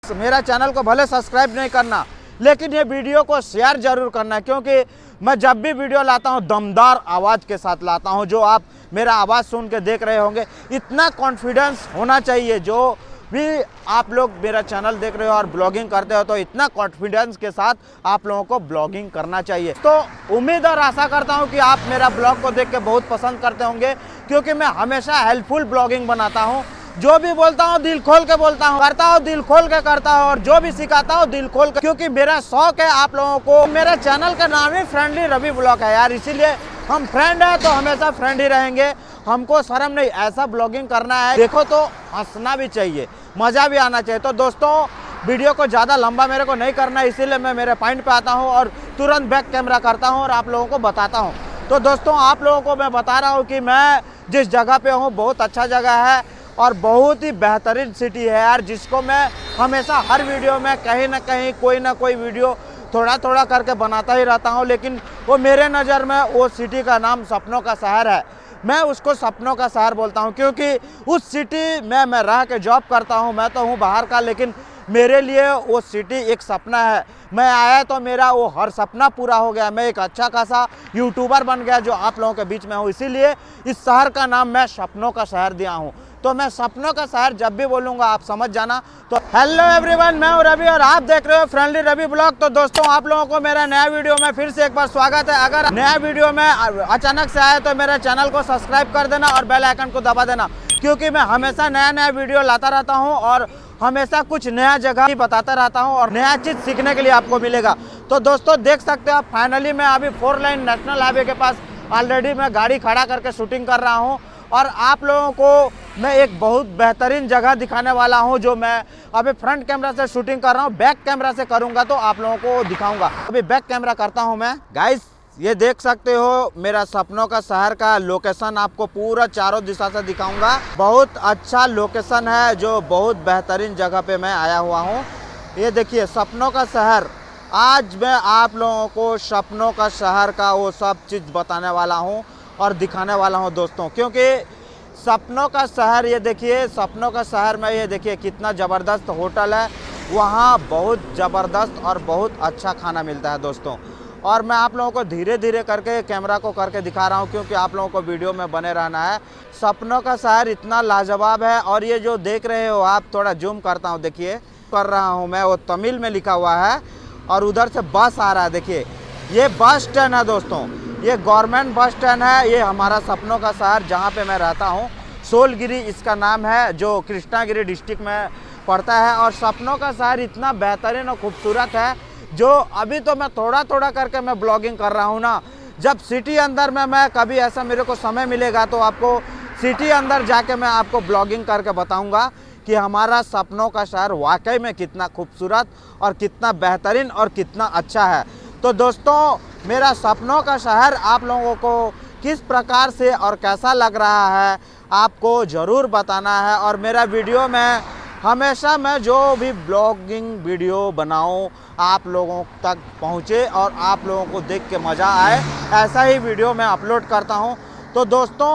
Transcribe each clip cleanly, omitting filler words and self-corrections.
मेरा चैनल को भले सब्सक्राइब नहीं करना, लेकिन ये वीडियो को शेयर जरूर करना, क्योंकि मैं जब भी वीडियो लाता हूँ दमदार आवाज़ के साथ लाता हूँ। जो आप मेरा आवाज़ सुन के देख रहे होंगे, इतना कॉन्फिडेंस होना चाहिए। जो भी आप लोग मेरा चैनल देख रहे हो और ब्लॉगिंग करते हो, तो इतना कॉन्फिडेंस के साथ आप लोगों को ब्लॉगिंग करना चाहिए। तो उम्मीद और आशा करता हूँ कि आप मेरा ब्लॉग को देख के बहुत पसंद करते होंगे, क्योंकि मैं हमेशा हेल्पफुल ब्लॉगिंग बनाता हूँ। जो भी बोलता हूँ दिल खोल के बोलता हूँ, करता हूँ दिल खोल के करता हूँ, और जो भी सिखाता हूँ दिल खोल के, क्योंकि मेरा शौक है आप लोगों को। मेरे चैनल का नाम ही फ्रेंडली रवि ब्लॉग है यार, इसीलिए हम फ्रेंड है तो हमेशा फ्रेंड ही रहेंगे। हमको शर्म नहीं, ऐसा ब्लॉगिंग करना है। देखो तो हंसना भी चाहिए, मज़ा भी आना चाहिए। तो दोस्तों वीडियो को ज़्यादा लंबा मेरे को नहीं करना, इसीलिए मैं मेरे पॉइंट पे आता हूँ और तुरंत बैक कैमरा करता हूँ और आप लोगों को बताता हूँ। तो दोस्तों आप लोगों को मैं बता रहा हूँ कि मैं जिस जगह पे हूँ बहुत अच्छा जगह है और बहुत ही बेहतरीन सिटी है यार, जिसको मैं हमेशा हर वीडियो में कहीं ना कहीं कोई ना कोई वीडियो थोड़ा थोड़ा करके बनाता ही रहता हूँ। लेकिन वो मेरे नज़र में वो सिटी का नाम सपनों का शहर है। मैं उसको सपनों का शहर बोलता हूँ, क्योंकि उस सिटी में मैं रह के जॉब करता हूँ। मैं तो हूँ बाहर का, लेकिन मेरे लिए वो सिटी एक सपना है। मैं आया तो मेरा वो हर सपना पूरा हो गया। मैं एक अच्छा खासा यूट्यूबर बन गया जो आप लोगों के बीच में हूँ, इसीलिए इस शहर का नाम मैं सपनों का शहर दिया हूँ। तो मैं सपनों का शहर जब भी बोलूँगा आप समझ जाना। तो हेलो एवरीवन, मैं हूँ रवि और आप देख रहे हो फ्रेंडली रवि ब्लॉग। तो दोस्तों आप लोगों को मेरा नया वीडियो में फिर से एक बार स्वागत है। अगर नया वीडियो में अचानक से आए तो मेरे चैनल को सब्सक्राइब कर देना और बेल आइकन को दबा देना, क्योंकि मैं हमेशा नया नया वीडियो लाता रहता हूँ और हमेशा कुछ नया जगह ही बताता रहता हूँ और नया चीज़ सीखने के लिए आपको मिलेगा। तो दोस्तों देख सकते हो आप, फाइनली मैं अभी 4 लाइन नेशनल हाईवे के पास ऑलरेडी मैं गाड़ी खड़ा करके शूटिंग कर रहा हूँ और आप लोगों को मैं एक बहुत बेहतरीन जगह दिखाने वाला हूं। जो मैं अभी फ्रंट कैमरा से शूटिंग कर रहा हूं, बैक कैमरा से करूंगा तो आप लोगों को दिखाऊंगा। अभी बैक कैमरा करता हूं मैं। गाइस ये देख सकते हो मेरा सपनों का शहर का लोकेशन, आपको पूरा चारों दिशा से दिखाऊंगा। बहुत अच्छा लोकेशन है, जो बहुत बेहतरीन जगह पे मैं आया हुआ हूँ। ये देखिए सपनों का शहर। आज मैं आप लोगों को सपनों का शहर का वो सब चीज़ बताने वाला हूँ और दिखाने वाला हूँ दोस्तों, क्योंकि सपनों का शहर, ये देखिए सपनों का शहर में ये देखिए कितना ज़बरदस्त होटल है। वहाँ बहुत ज़बरदस्त और बहुत अच्छा खाना मिलता है दोस्तों। और मैं आप लोगों को धीरे धीरे करके कैमरा को करके दिखा रहा हूँ, क्योंकि आप लोगों को वीडियो में बने रहना है। सपनों का शहर इतना लाजवाब है। और ये जो देख रहे हो आप, थोड़ा जूम करता हूँ, देखिए कर रहा हूँ मैं, वो तमिल में लिखा हुआ है और उधर से बस आ रहा है। देखिए ये बस स्टैंड है दोस्तों, ये गवर्नमेंट बस स्टैंड है। ये हमारा सपनों का शहर जहाँ पे मैं रहता हूँ, सोलगिरी इसका नाम है, जो कृष्णागिरी डिस्ट्रिक्ट में पड़ता है। और सपनों का शहर इतना बेहतरीन और खूबसूरत है, जो अभी तो मैं थोड़ा थोड़ा करके मैं ब्लॉगिंग कर रहा हूँ ना। जब सिटी अंदर में मैं कभी ऐसा मेरे को समय मिलेगा तो आपको सिटी अंदर जाके मैं आपको ब्लॉगिंग करके बताऊँगा कि हमारा सपनों का शहर वाकई में कितना खूबसूरत और कितना बेहतरीन और कितना अच्छा है। तो दोस्तों मेरा सपनों का शहर आप लोगों को किस प्रकार से और कैसा लग रहा है आपको ज़रूर बताना है। और मेरा वीडियो में हमेशा मैं जो भी ब्लॉगिंग वीडियो बनाऊं आप लोगों तक पहुंचे और आप लोगों को देख के मज़ा आए, ऐसा ही वीडियो मैं अपलोड करता हूं। तो दोस्तों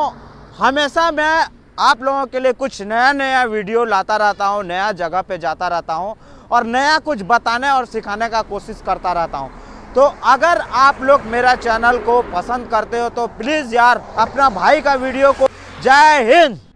हमेशा मैं आप लोगों के लिए कुछ नया नया वीडियो लाता रहता हूं, नया जगह पे जाता रहता हूं और नया कुछ बताने और सिखाने का कोशिश करता रहता हूं। तो अगर आप लोग मेरा चैनल को पसंद करते हो तो प्लीज़ यार अपना भाई का वीडियो को। जय हिंद।